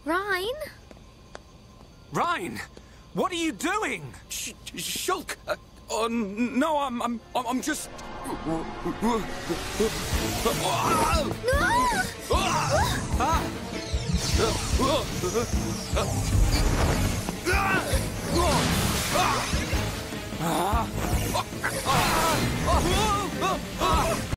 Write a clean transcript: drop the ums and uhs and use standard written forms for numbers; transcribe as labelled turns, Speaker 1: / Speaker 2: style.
Speaker 1: Reyn?
Speaker 2: Reyn, what are you doing?
Speaker 3: Shulk! Oh no, I'm just.
Speaker 1: No!